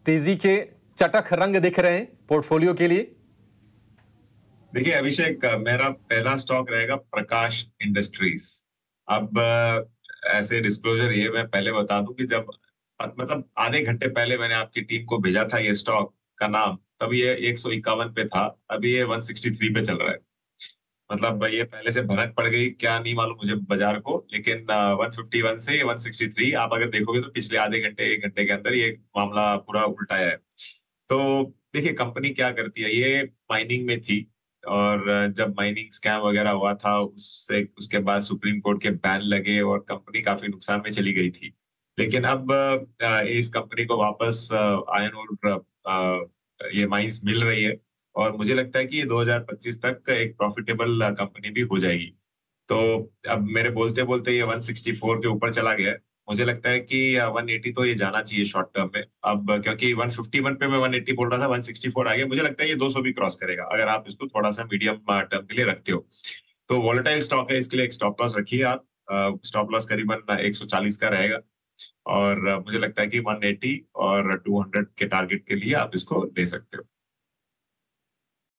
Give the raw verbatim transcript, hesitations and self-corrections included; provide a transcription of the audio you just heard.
तेजी के चटख रंग दिख रहे हैं पोर्टफोलियो के लिए? देखिए अभिषेक, मेरा पहला स्टॉक रहेगा प्रकाश इंडस्ट्रीज। अब ऐसे डिस्क्लोजर ये मैं पहले बता दूं कि जब मतलब आधे घंटे पहले मैंने आपकी टीम को भेजा था ये स्टॉक का नाम, तब ये एक सौ इक्यावन पे था, अभी ये एक सौ तिरसठ पे चल रहा है। मतलब ये पहले से भनक पड़ गई क्या नहीं मालूम मुझे बाजार को, लेकिन एक सौ इक्यावन से एक सौ तिरसठ आप अगर देखोगे तो पिछले आधे घंटे एक घंटे के अंदर ये मामला पूरा उल्टाया है। तो देखिए कंपनी क्या करती है, ये माइनिंग में थी और जब माइनिंग स्कैम वगैरह हुआ था उससे उसके बाद सुप्रीम कोर्ट के बैन लगे और कंपनी काफी नुकसान में चली गई थी। लेकिन अब अ, इस कंपनी को वापस आयरन और ये माइंस मिल रही है और मुझे लगता है कि ये दो हज़ार पच्चीस तक एक प्रॉफिटेबल कंपनी भी हो जाएगी। तो अब मेरे बोलते बोलते ये एक सौ चौंसठ के ऊपर चला गया है। मुझे लगता है कि एक सौ अस्सी तो ये जाना चाहिए शॉर्ट टर्म में, अब क्योंकि एक सौ इक्यावन पे मैं एक सौ अस्सी बोल रहा था, एक सौ चौंसठ आ गया, मुझे लगता है ये दो सौ भी क्रॉस करेगा अगर आप इसको थोड़ा सा मीडियम टर्म के लिए रखते हो। तो वॉलेटाइल स्टॉक है, इसके लिए एक स्टॉप लॉस रखिए आप। स्टॉप लॉस करीबन एक सौ चालीस का रहेगा और मुझे लगता है कि एक सौ अस्सी और दो सौ के टारगेट के लिए आप इसको ले सकते हो।